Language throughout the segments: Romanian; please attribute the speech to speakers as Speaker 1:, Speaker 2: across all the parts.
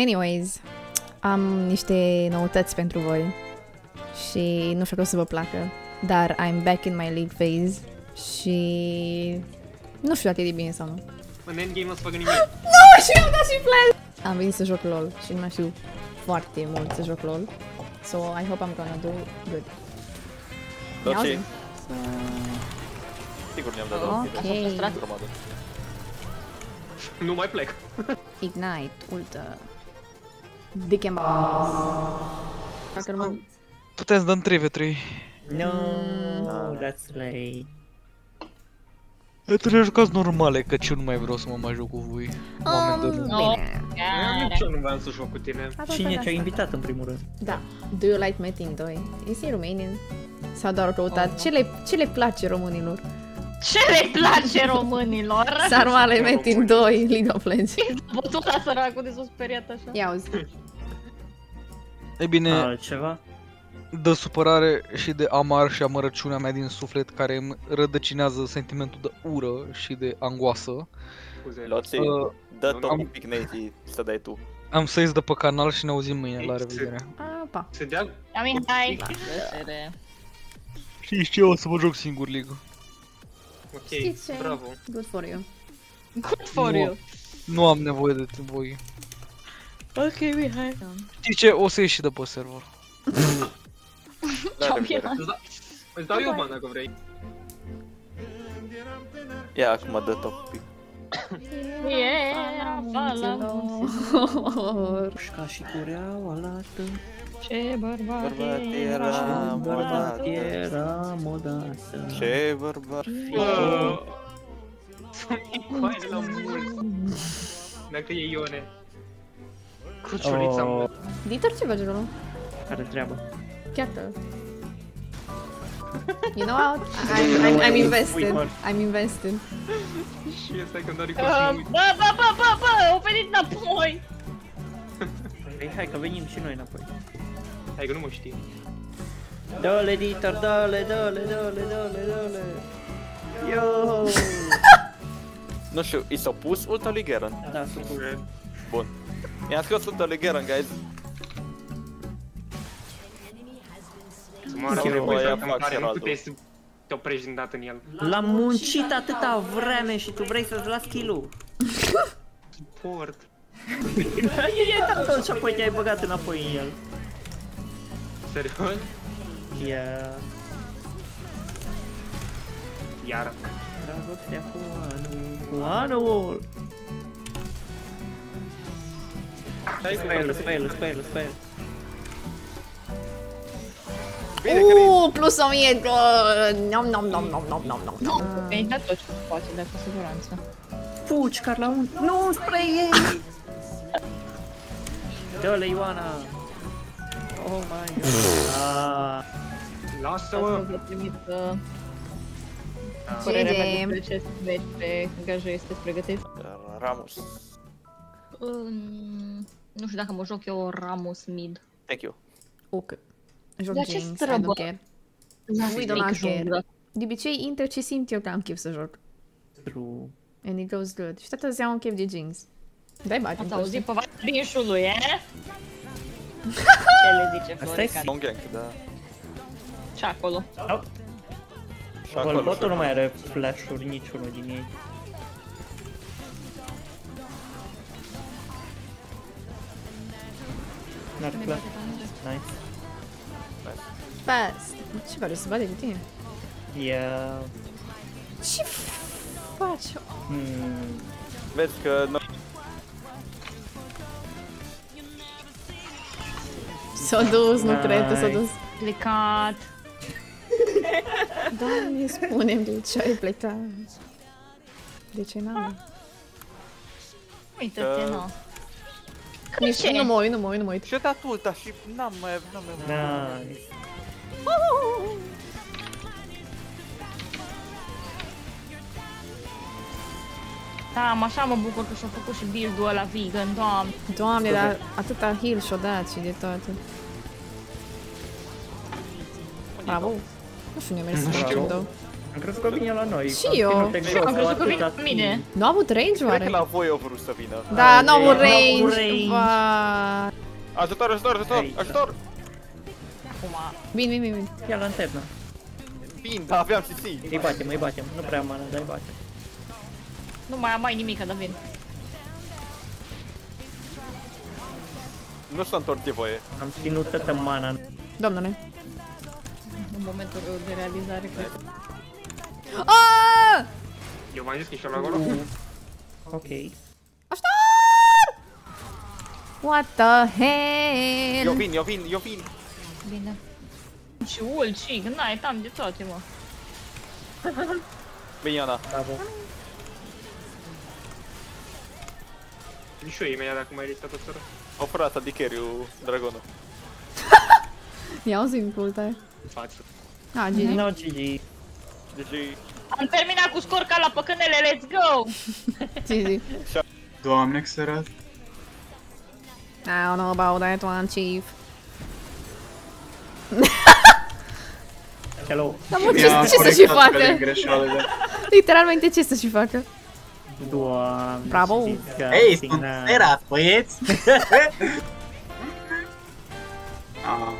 Speaker 1: Anyways, am niște noutăți pentru voi și nu știu că o să vă placă, dar I'm back in my league phase și nu știu dacă e de bine sau nu.
Speaker 2: În endgame nu o să facă nimic.
Speaker 1: Nu, și mi-am dat și flash! Am venit să joc LOL și nu mai știu foarte mult să joc LOL. So I hope I'm gonna do good.
Speaker 3: Ok. Sigur ne-am dat
Speaker 1: Ok.
Speaker 2: Nu mai plec.
Speaker 1: Ignite, ultă. Dick and balls. Dacă nu mă...
Speaker 4: Putem să dăm 3v3.
Speaker 5: No, that's late.
Speaker 4: Trebuie jucați normale, căci eu nu mai vreau să mă mai joc cu voi. Oameni de rând.
Speaker 1: Bine.
Speaker 2: Nici eu nu vreau să joc cu tine.
Speaker 5: Cine te-a invitat în primul rând?
Speaker 1: Da. Do you like Metin 2? Este Romanian? Sau doar căutat? Ce le place românilor?
Speaker 6: Ce le place românilor?
Speaker 1: Sarmale Metin 2, League of Legends.
Speaker 6: Bătut la săracul de s-o speriat așa.
Speaker 1: Ia auzi.
Speaker 4: E bine,
Speaker 5: Altceva?
Speaker 4: de supărare și de amar și amărăciunea mea din suflet care îmi rădăcinează sentimentul de ură și de angoasă.
Speaker 2: Scuze.
Speaker 3: Loții, dă tot un pic Nate să dai tu.
Speaker 4: Am să ies de pe canal și ne auzim mâine, la revedere.
Speaker 1: Pa.
Speaker 2: Se dea...
Speaker 6: Amihai.
Speaker 4: Și ce, o să mă joc singur League.
Speaker 1: Știți ce?
Speaker 2: Ok, bravo.
Speaker 1: Good for you.
Speaker 6: Good for you.
Speaker 4: Nu am nevoie de voi.
Speaker 6: Ok, Mihai.
Speaker 4: Știi ce? O să ieși și de pe server.
Speaker 3: La revedere.
Speaker 2: Îți dau eu bani dacă vrei.
Speaker 3: Ia acum dă tot un pic.
Speaker 6: Era
Speaker 5: Ca și cureaua lată.
Speaker 6: Ce bărbat
Speaker 3: era,
Speaker 5: Bărbat era modată.
Speaker 3: Ce bărbat.
Speaker 2: Să-mi coaie la mult. Dacă e Ione. Cruciulița mea.
Speaker 1: Dieter, ce faci acolo?
Speaker 5: Care treabă?
Speaker 1: Chiar că... You know what? I'm invested. I'm invested.
Speaker 2: Și ăsta e când doar
Speaker 6: Bă, au venit înapoi!
Speaker 5: Păi hai că venim și noi înapoi.
Speaker 2: Hai că nu mă știi.
Speaker 5: Dă-le, Dieter, dă-le. Yo!
Speaker 3: Nu știu, i s-a pus ultra lui Garen.
Speaker 5: Da, super.
Speaker 3: Bun. I-am scos ultra lui Garen, guys.
Speaker 2: Să mă arăt
Speaker 3: Yo,
Speaker 2: nevoie
Speaker 3: aia
Speaker 2: să
Speaker 3: fac
Speaker 2: cântare, nu
Speaker 3: Geraldo.
Speaker 2: puteai să te oprești din dată în el.
Speaker 5: L-am muncit atâta vreme și tu vrei să-ți las kill-ul.
Speaker 2: Suport.
Speaker 5: E tanto și apoi te-ai băgat înapoi în el.
Speaker 2: Serios?
Speaker 5: Yeah.
Speaker 2: Iar.
Speaker 5: Dragostea cu Anul. Spell.
Speaker 1: Plus 1000! Nom.
Speaker 6: Mi-ai dat tot ce poate, dar cu siguranță.
Speaker 5: Fugi, Carla, un... Nu, spre ei! Dă-le, Ioana! Oh my god!
Speaker 2: Lasă-mă!
Speaker 6: Vă trimit
Speaker 1: GG.
Speaker 6: părerea mea despre acest meci pe gajă este pregătit.
Speaker 3: Ramus.
Speaker 6: Nu știu dacă mă joc eu Ramus mid.
Speaker 3: Thank you.
Speaker 1: Ok. Joc
Speaker 6: Dar ce
Speaker 1: Jinx, I
Speaker 6: străbă?
Speaker 1: don't care. We do not care. De obicei intră ce simt eu că am chef să joc.
Speaker 5: True.
Speaker 1: And it goes good. Și toată ziua un chef de Jinx. Dai bani.
Speaker 6: Ați auzit pe Varinșului, e? Ce le zice Florica?
Speaker 3: Un gank, da.
Speaker 6: Ce acolo?
Speaker 3: Și acolo.
Speaker 5: Golbotul nu mai are flash-uri niciunul din ei. N-are flash. Nice.
Speaker 1: Fast. Ce pare să bate cu tine?
Speaker 5: Yeah.
Speaker 1: Ce faci?
Speaker 3: Vezi că noi...
Speaker 1: S-a dus, nu cred că s-a dus.
Speaker 6: Plecat.
Speaker 1: Doamne, spune-mi de ce ai plecat. De ce n-am?
Speaker 6: Uite-te, nu.
Speaker 1: Nici nu mă uit.
Speaker 3: Și-a dat ulta și n-am mai...
Speaker 5: Nice.
Speaker 6: Da, așa mă bucur că și-a făcut și build-ul ăla vegan, doamne.
Speaker 1: Doamne, dar atâta heal și-o dat și de toate. Bravo. Nu știu, ne-a mers să facem două.
Speaker 5: Am crezut că vine la noi.
Speaker 1: Și eu.
Speaker 6: Am crezut că vine la mine.
Speaker 1: Nu a avut range
Speaker 3: Cred
Speaker 1: oare?
Speaker 3: că la voi au vrut să vină.
Speaker 1: Da, nu a avut
Speaker 5: N-a avut
Speaker 1: range.
Speaker 5: range.
Speaker 1: Vai.
Speaker 3: Ajutor, ajutor, ajutor,
Speaker 5: Aici.
Speaker 3: ajutor!
Speaker 6: Acum,
Speaker 1: Vin.
Speaker 5: Ia lanterna.
Speaker 3: Vin, dar aveam CC.
Speaker 5: Îi batem. Nu prea am mana, dar îi batem.
Speaker 6: nu mai am nimic, dar vin.
Speaker 3: Nu s-a întors de voie.
Speaker 5: Am ținut toată mana.
Speaker 1: Domnule.
Speaker 6: În momentul de realizare, cred.
Speaker 1: Ah!
Speaker 2: Eu v-am zis că ești la acolo.
Speaker 5: Ok.
Speaker 1: What the hell?
Speaker 3: Eu vin.
Speaker 6: Bine. Și ult, și n-ai tam de toate, mă.
Speaker 3: Bine, Iana.
Speaker 5: Bravo.
Speaker 2: Și eu imediat dacă mai riscat o țară.
Speaker 3: O frata de carry-ul dragonul.
Speaker 1: Ia auzi cu ulta.
Speaker 2: Față.
Speaker 1: Ah, GG.
Speaker 5: No, GG.
Speaker 3: Deci,
Speaker 6: Am terminat cu scorca la păcănele, let's go!
Speaker 1: GG.
Speaker 7: Doamne, Xerath.
Speaker 1: I don't know about that one, Chief.
Speaker 5: Hello.
Speaker 1: Dar mă, ce să-și facă?
Speaker 7: Greșeală,
Speaker 1: Literalmente ce să-și facă?
Speaker 5: Doamne.
Speaker 1: Bravo.
Speaker 7: Ei, sunt Xerath, băieți! Ah.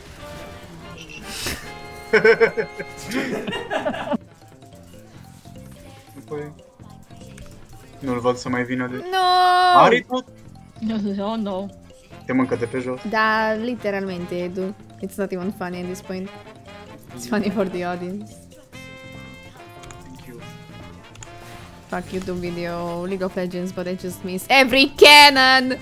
Speaker 7: Păi... Nu-l văd să mai vină de...
Speaker 1: No!
Speaker 7: Are tot?
Speaker 6: Oh, no.
Speaker 7: Te mâncă de pe jos.
Speaker 1: Da, literalmente, Edu. It's not even funny at this point. It's funny for the audience.
Speaker 7: Thank you.
Speaker 1: Fuck YouTube video, League of Legends, but I just miss every cannon!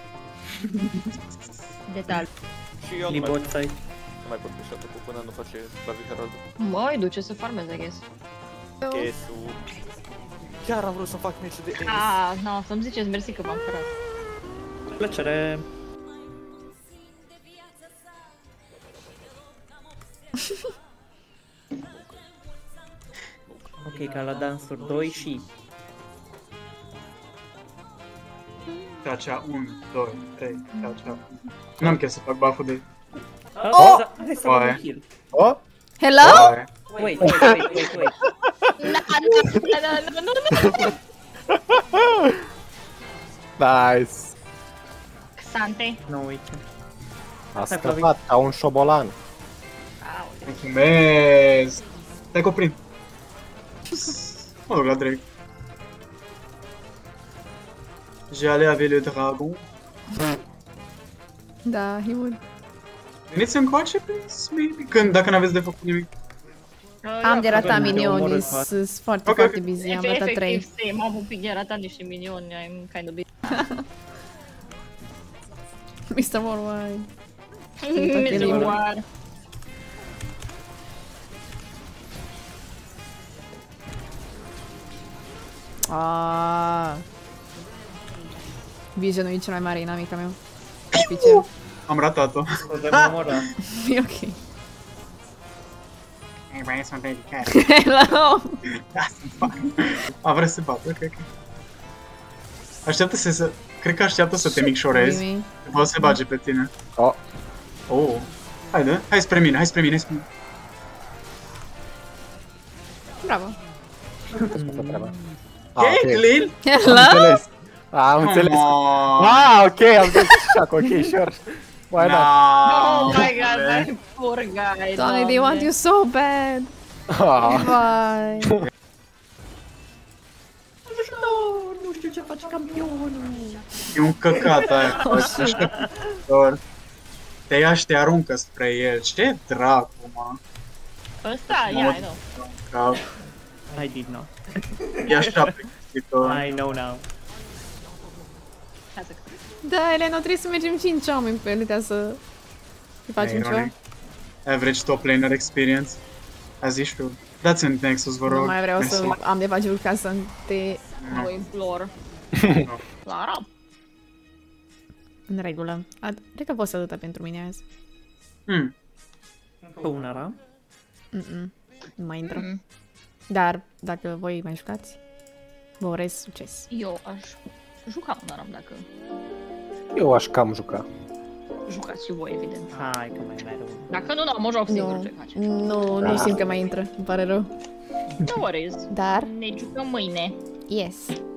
Speaker 6: Detalii.
Speaker 3: și eu nu
Speaker 5: Li
Speaker 3: mai,
Speaker 5: bot side.
Speaker 3: nu mai pot pușa cu până nu face Bavi Herald.
Speaker 6: Măi, duce să farmeze, I guess.
Speaker 3: Chesul. Chiar am vrut să fac meciul de Ace.
Speaker 6: Ah, no, să-mi ziceți mersi că v-am furat.
Speaker 5: Plăcere. Ok, ca la dansuri 2 și...
Speaker 7: Cea 1, 2, 3, cea. N-am chef să fac buff-ul de...
Speaker 5: Oh! Hai să
Speaker 7: Oaie.
Speaker 5: luăm kill.
Speaker 7: Oh!
Speaker 1: Hello?
Speaker 7: Oaie.
Speaker 5: Wait.
Speaker 8: Nice!
Speaker 6: Sante.
Speaker 5: Nu, uite.
Speaker 8: A scăpat ca un șobolan.
Speaker 7: Mulțumesc! Stai că o prind. Mă duc la Drake. J'allais avec le dragon.
Speaker 1: Da, he would.
Speaker 7: Veniți încoace, please, maybe? Când, dacă n-aveți de făcut nimic.
Speaker 1: Am de ratat
Speaker 5: avem de
Speaker 1: minionii,
Speaker 5: omorât,
Speaker 1: sunt foarte,
Speaker 7: Ok,
Speaker 1: foarte
Speaker 7: ok.
Speaker 1: busy, am ratat 3.
Speaker 6: Efectiv, same, am un pic de ratat niște minioni, I'm kind of busy.
Speaker 1: Mr. Worldwide.
Speaker 6: Mr. War.
Speaker 1: Ah. Visionul e cel mai mare inamica meu. Pice.
Speaker 7: Am ratat-o.
Speaker 5: Scuze, mă omoră.
Speaker 1: E ok.
Speaker 7: Ei, băi, sunt dedicat.
Speaker 1: Hello!
Speaker 7: Da, sunt fac. A, vrea să se bată, ok. Așteaptă să... Cred că așteaptă să te micșorezi.
Speaker 1: Mimi.
Speaker 7: După să se bage pe tine.
Speaker 8: Oh.
Speaker 7: Oh. Haide, hai spre mine, hai spre mine, hai spre mine.
Speaker 1: Bravo.
Speaker 8: Făcut treaba.
Speaker 7: Caitlyn?
Speaker 1: Hello?
Speaker 8: Am înțeles.
Speaker 7: Come on.
Speaker 8: Ah, ok, am zis așa, ok, sure. Why not?
Speaker 6: Oh
Speaker 7: No.
Speaker 6: my god, that poor guy.
Speaker 1: Doamne, they want you so bad.
Speaker 8: Ah.
Speaker 1: Vai.
Speaker 5: Nu știu ce face campionul.
Speaker 7: E un căcat aia. Doar te ia și te aruncă spre el. Ce dracu, mă.
Speaker 6: Ăsta, ia, nu.
Speaker 7: Cap.
Speaker 5: I did not.
Speaker 7: E așa plictisitor.
Speaker 5: I know now.
Speaker 1: Da, Elena, trebuie să mergem 5 oameni pe ele ca să facem ceva.
Speaker 7: Ironic. Average top laner experience. As usual. Dați în Nexus, vă rog.
Speaker 1: Nu mai vreau
Speaker 7: Mersi.
Speaker 1: să am de face ca să te...
Speaker 6: O implor. Clara.
Speaker 1: În regulă. Cred că poți să atâta pentru mine azi.
Speaker 5: Încă una, ra?
Speaker 1: Nu mai intră. Dar dacă voi mai jucați, vă urez succes.
Speaker 6: Eu aș juca un aram dacă
Speaker 8: Eu aș cam juca.
Speaker 6: jucați și voi, evident.
Speaker 5: Hai că mai mereu.
Speaker 6: Dacă nu, mă joc singur
Speaker 1: Nu,
Speaker 6: ce face.
Speaker 1: nu simt că mai intră, îmi pare rău.
Speaker 6: No worries.
Speaker 1: Dar,
Speaker 6: Ne jucăm mâine.
Speaker 1: yes.